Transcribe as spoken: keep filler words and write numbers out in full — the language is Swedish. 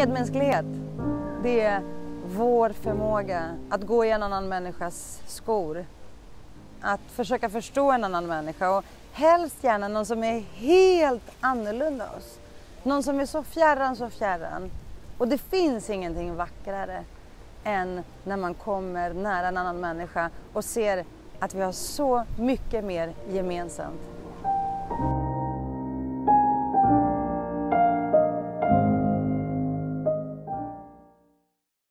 Medmänsklighet, det är vår förmåga att gå i en annan människas skor. Att försöka förstå en annan människa och helst gärna någon som är helt annorlunda oss. Någon som är så fjärran, så fjärran. Och det finns ingenting vackrare än när man kommer nära en annan människa och ser att vi har så mycket mer gemensamt.